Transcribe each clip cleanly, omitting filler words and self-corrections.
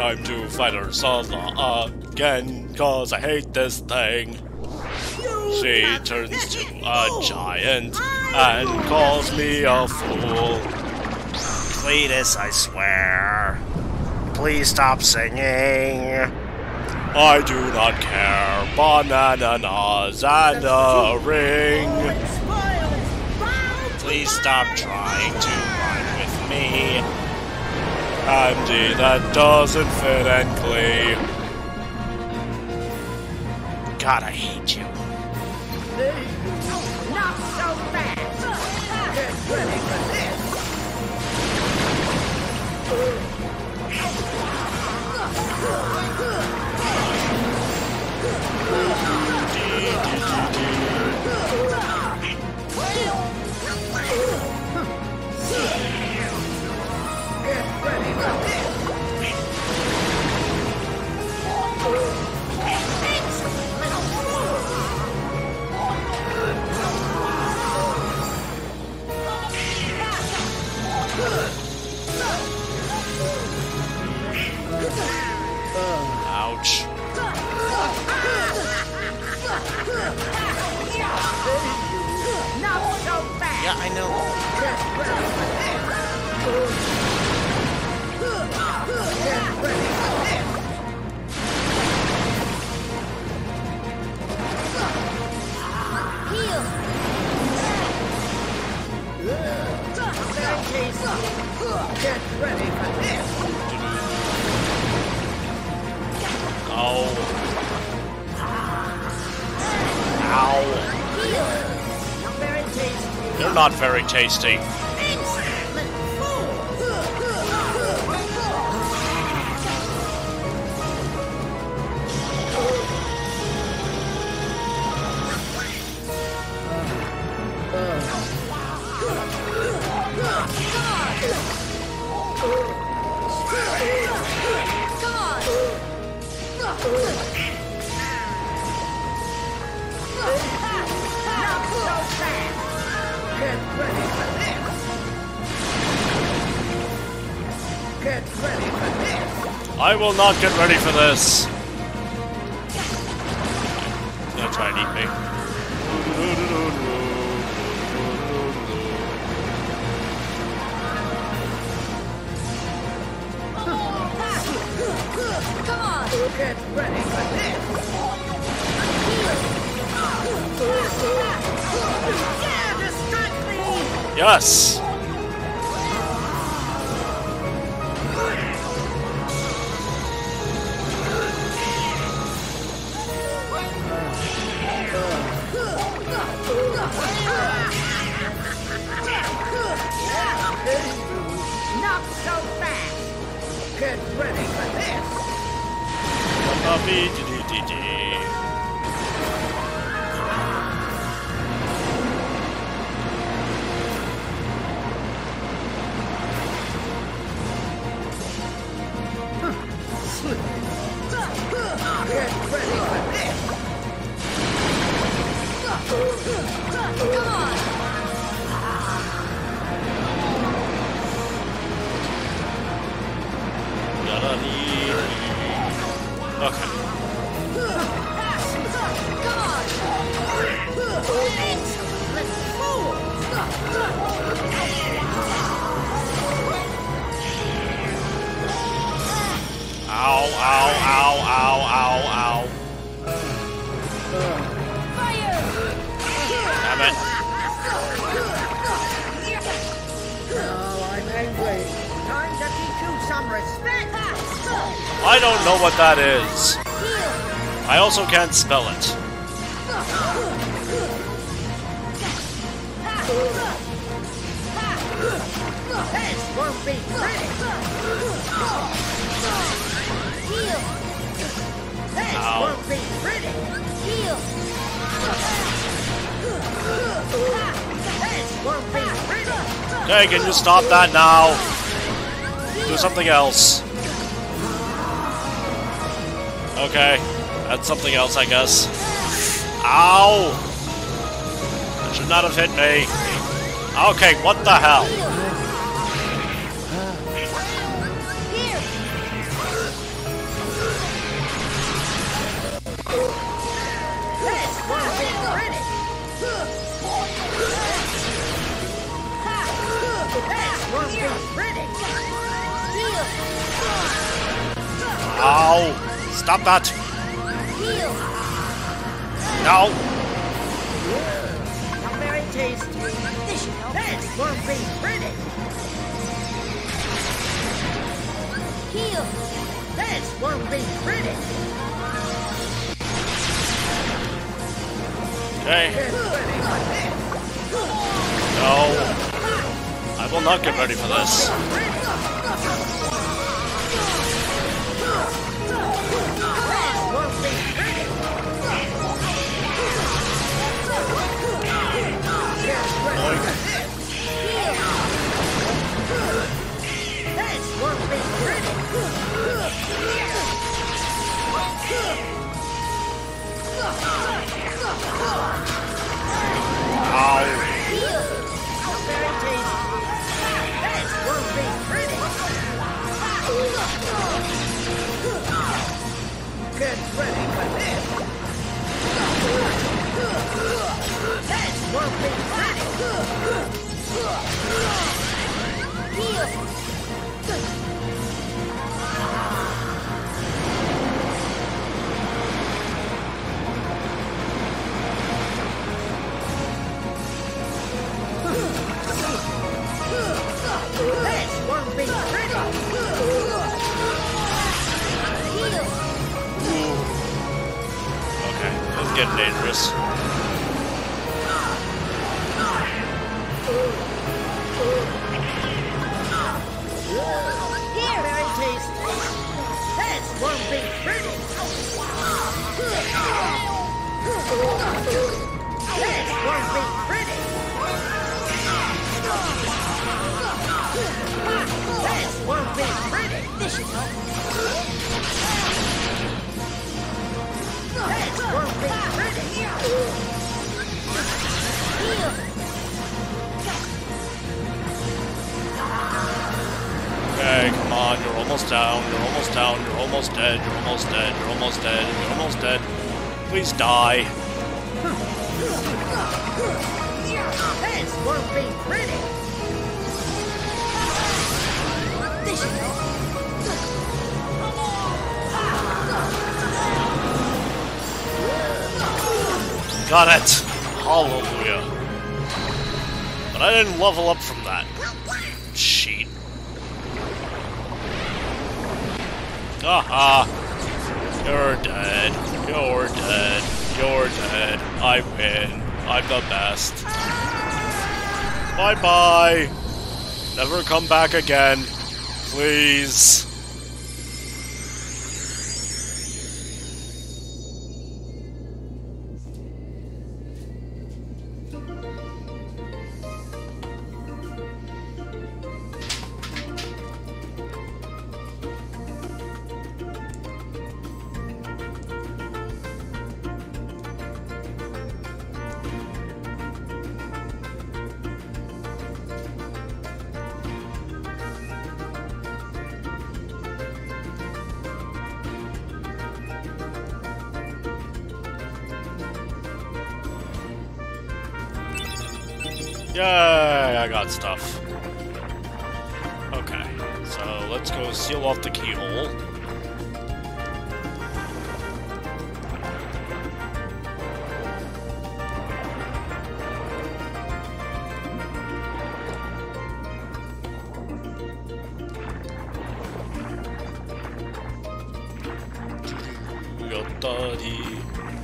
time to fight Ursula again, cause I hate this thing. She turns to a giant and calls me a fool. Cletus, I swear. Please stop singing. I do not care. Bananas and a ring. Please stop trying to rhyme with me. Andy, that doesn't fit and Glee. God, I hate you. Not so fast! Get ready for this! Get ready for this! Ouch. Not so fast! Yeah, I know. Get ready for this! Get ready for this! Heal! Get ready for this! Oh. Ow. Not very tasty. They're not very tasty. Get ready for this! I will not get ready for this. Gonna try and eat me. Come on! Get ready for this! Yeah, distract me! Yes. Not so fast! Get ready for this! Get ready for this! Come on! Okay. Ow, ow, ow, ow, ow, ow. Damn it. Oh, I'm angry. Time to teach you some respect. I don't know what that is. I also can't spell it. This won't be pretty. This Ow. won't be pretty. This won't be pretty. Okay, can you stop that now? Do something else. Okay, that's something else, I guess. Ow! That should not have hit me. Okay, what the hell? No! Stop that! No! Not very tasty. This won't be pretty. This won't be pretty. Okay. No. I will not get ready for this. Okay, this is getting dangerous. Very tasty. This won't be pretty. This won't be pretty. This won't be pretty. This won't be pretty. Okay, come on, you're almost down, you're almost down, you're almost dead, you're almost dead, you're almost dead, you're almost dead. Please die. This won't be pretty. Got it! Hallelujah. But I didn't level up from that. Cheat. Aha! You're dead. You're dead. You're dead. I win. I'm the best. Bye-bye! Never come back again. Please. Yay, I got stuff. Okay, so let's go seal off the keyhole. Yottari.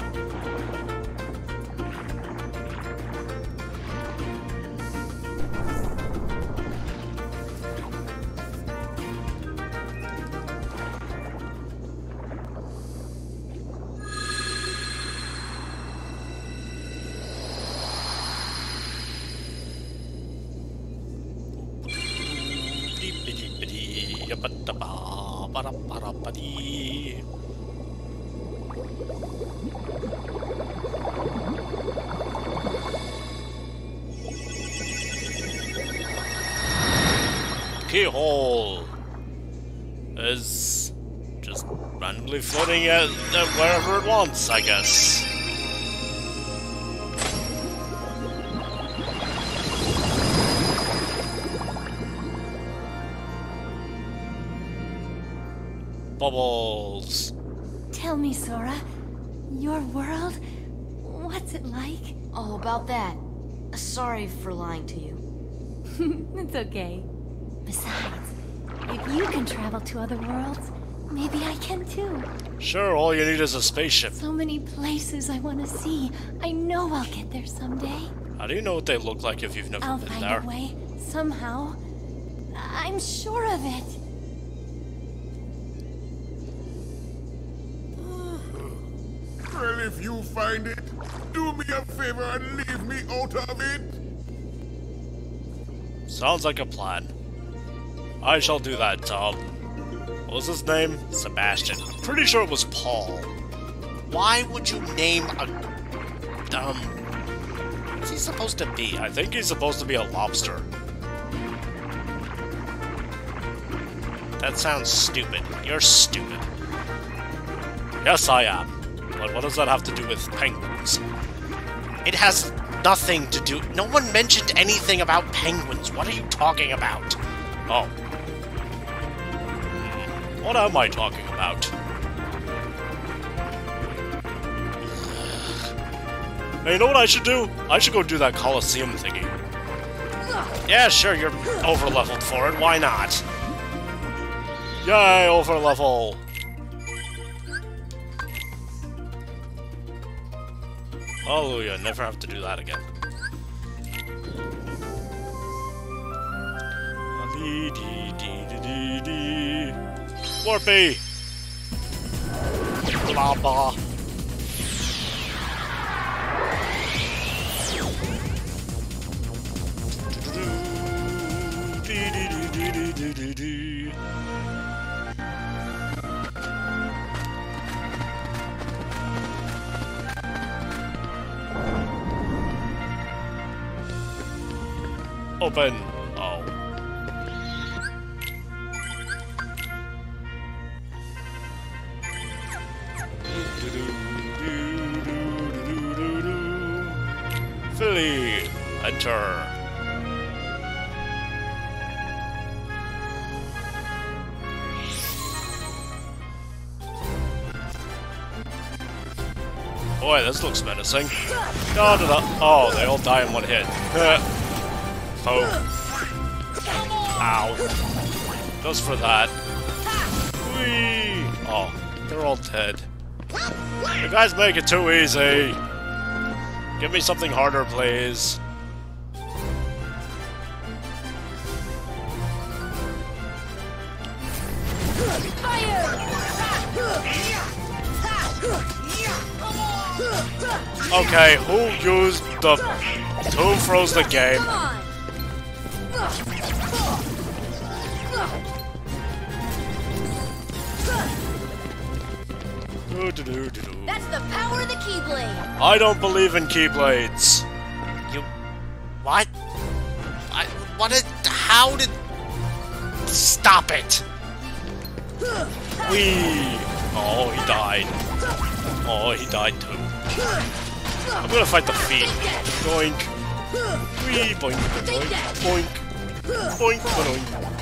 Keyhole is just randomly floating at wherever it wants, I guess. Bubbles. Tell me, Sora, your world, what's it like? All about that. Sorry for lying to you. It's okay. Besides, if you can travel to other worlds, maybe I can too. Sure, all you need is a spaceship. So many places I want to see. I know I'll get there someday. How do you know what they look like if you've never I'll been find there? a way, somehow. I'm sure of it. Well, if you find it, do me a favor and leave me out of it. Sounds like a plan. I shall do that, Tom. What was his name? Sebastian. Pretty sure it was Paul. Why would you name a... What's he supposed to be? I think he's supposed to be a lobster. That sounds stupid. You're stupid. Yes, I am. But what does that have to do with penguins? It has nothing to do... No one mentioned anything about penguins. What are you talking about? Oh. What am I talking about? Hey, you know what I should do? I should go do that Coliseum thingy. Yeah, sure, you're over-leveled for it. Why not? Yay, over-level! Hallelujah, never have to do that again. Warpy! Blah blah. Open. Oh. Philly, enter. Boy, this looks menacing. Da, da, da. Oh, they all die in one hit. Oh. Ow. Just for that. Whee! Oh, they're all dead. You guys make it too easy. Give me something harder, please. Okay, who used the... Who froze the game? That's the power of the Keyblade! I don't believe in Keyblades. You... What? What did... How did... Stop it! Whee! Oh, he died. Oh, he died too. I'm gonna fight the feet. Boink. Whee! Boink, boink, boink. Boink, boink.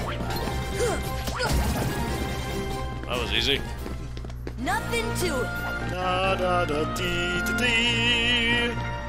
That was easy. Nothing to it. Da da da dee da dee.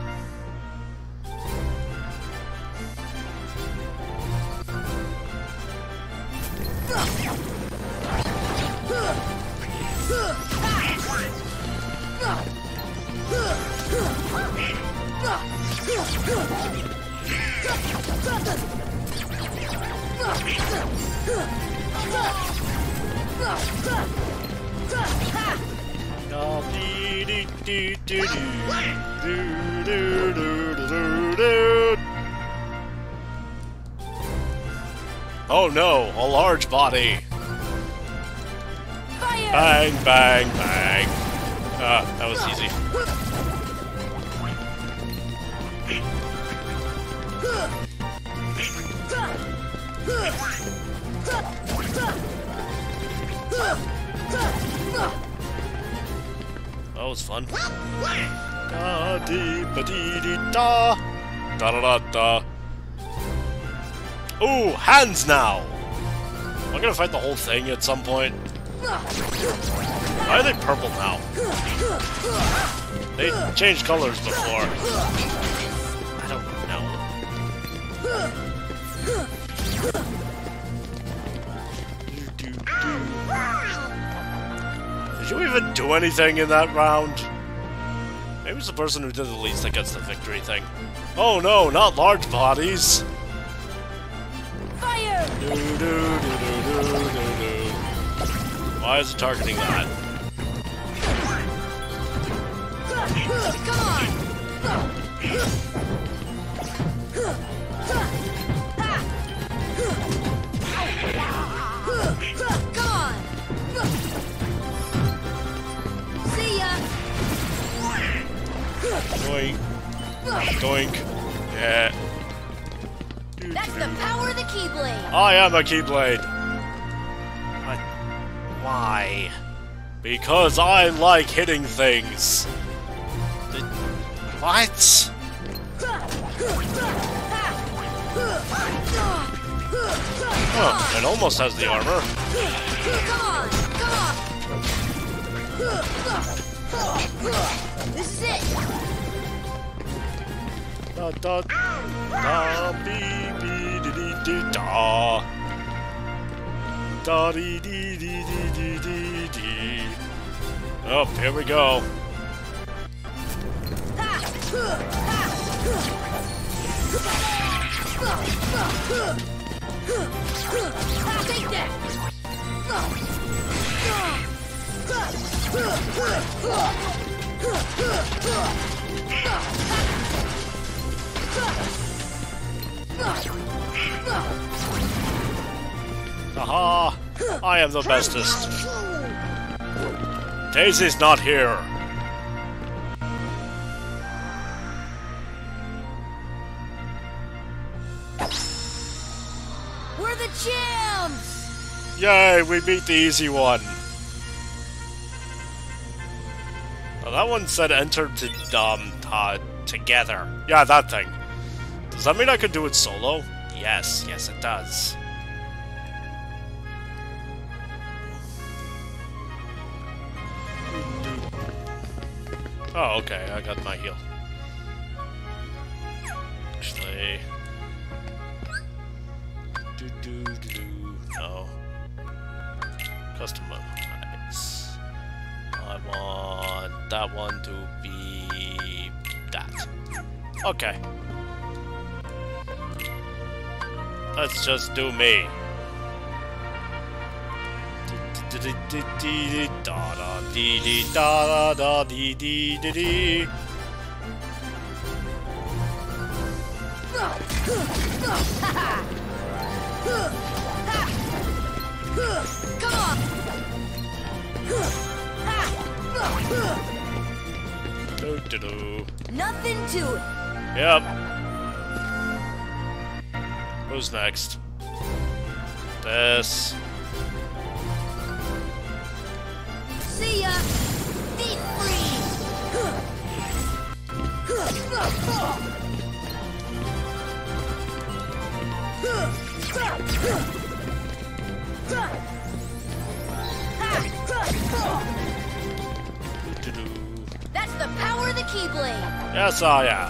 Oh no, a large body. Fire! Bang, bang, bang. Ah, that was easy. That was fun. Da dee ba dee dee da. Da da da da. Ooh, hands now! Am I gonna fight the whole thing at some point? Why are they purple now? They changed colors before. I don't know. Did you even do anything in that round? Maybe it's the person who did the least that gets the victory thing. Oh no, not large bodies! Fire! Why is it targeting that? Come on! Come on! See ya! Doink. Doink. Yeah. That's the power of the Keyblade! I am a Keyblade. Why? Because I like hitting things. What? Huh, it almost has the armor. Come on! This is it! Da da da bee bee dee dee dee da da dee dee dee dee dee dee dee. Oh, here we go. Take that! Aha! I am the bestest. Daisy's not here. We're the champs! Yay, we beat the easy one. Oh, that one said enter to together. Yeah, that thing. Does that mean I could do it solo? Yes, yes it does. Oh, okay, I got my heal. Actually... No. Customize. I want that one to be... that. Okay. Let's just do me. Da da dee dee da da dee dee dee dee. Come on! Nothing to it. Yep. Who's next? This. See ya! Deep freeze! That's the power of the Keyblade! Yes, I am.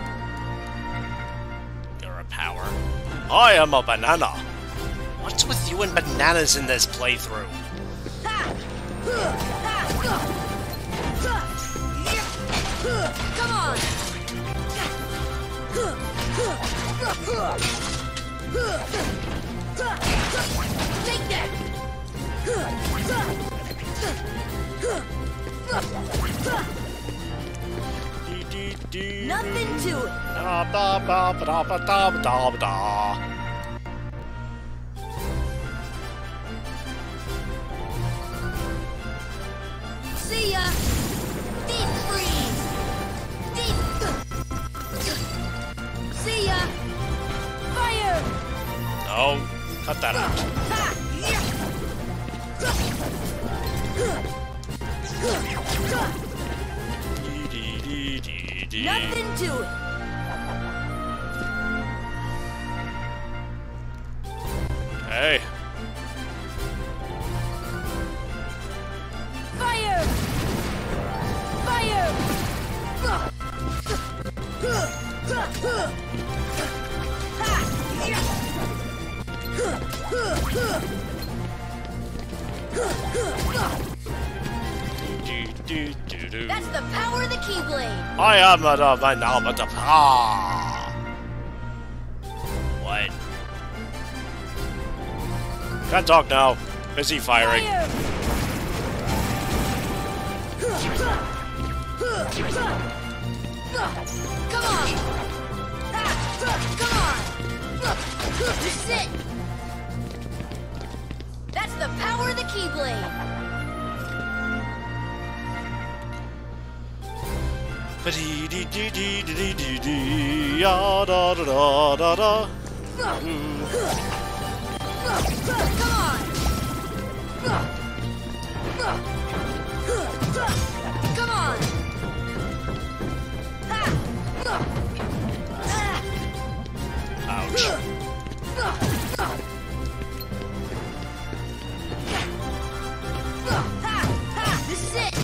You're a power. I am a banana. What's with you and bananas in this playthrough? Come on! Take that! Nothing to it! Da da da da da da da da. See ya! Deep freeze! Deep... See ya! Fire! No, cut that out. Dee dee dee dee. Nothing to it! Hey. That's the power of the Keyblade. I am my now, but what? Can't talk now. Busy firing. Come on! Come on! This is it! That's the power of the Keyblade! Da da da da da. Come on! Come on! Ouch. This is it!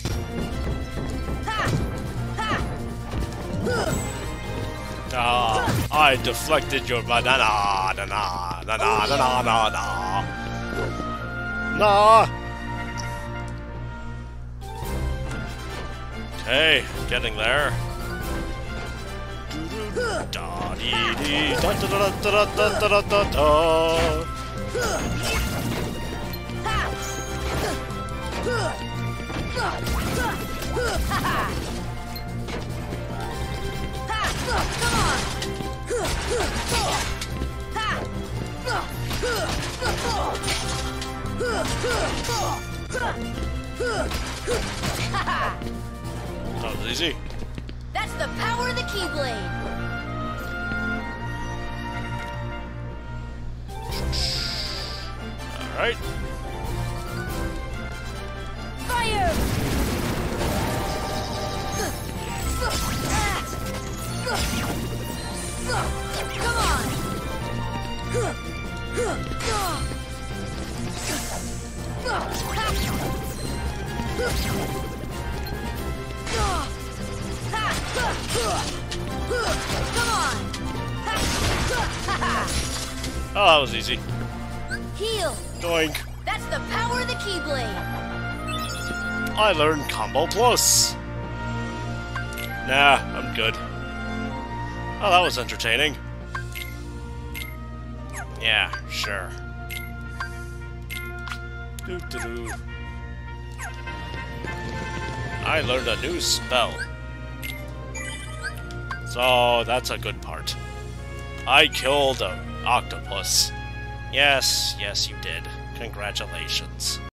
I deflected your banana. Na na na na na na na. Nah. Okay, getting there. Da dee dee da da da da da da da da da. That was easy. That's the power of the Keyblade. All right. Fire! Come on! Oh, that was easy. Heal! Doink. That's the power of the Keyblade. I learned Combo Plus. Nah, I'm good. Oh, that was entertaining. Yeah, sure. Doo-doo-doo. I learned a new spell. So, that's a good part. I killed an octopus. Yes, yes you did. Congratulations.